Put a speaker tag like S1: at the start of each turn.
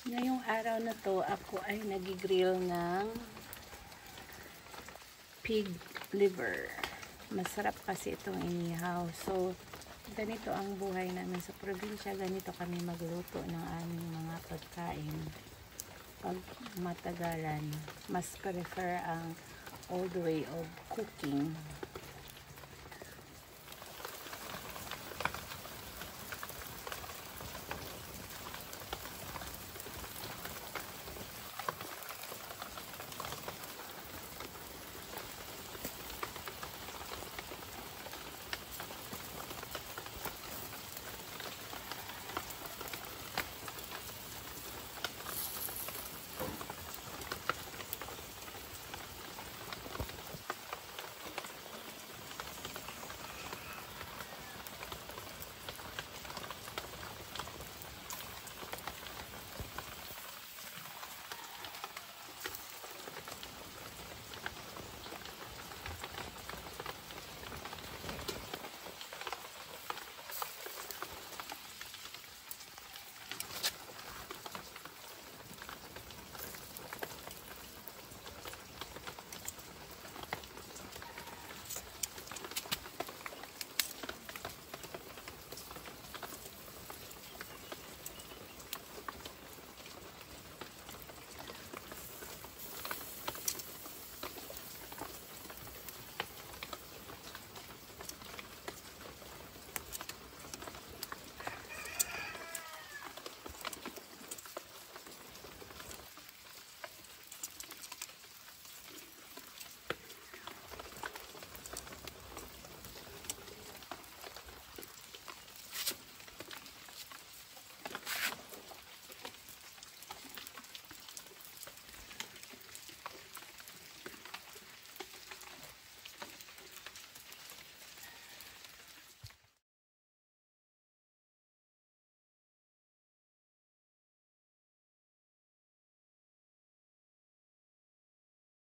S1: Ngayong araw na to, ako ay nagigrill ng pig liver. Masarap kasi itong inihaw. So, ganito ang buhay namin sa probinsya. Ganito kami magluto ng aming mga pagkain. Pag matagalan, mas prefer ang old way of cooking.